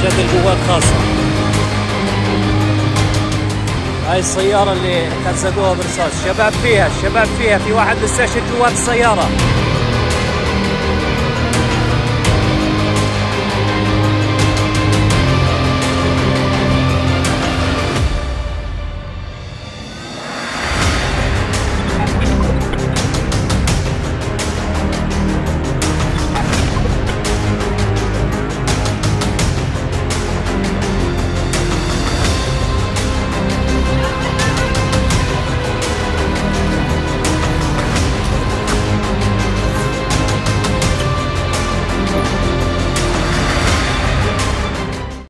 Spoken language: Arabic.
استشهاد القوات الخاصة. هاي السيارة اللي كان ساقوها برصاص، الشباب فيها في واحد مستشهد جوات السيارة.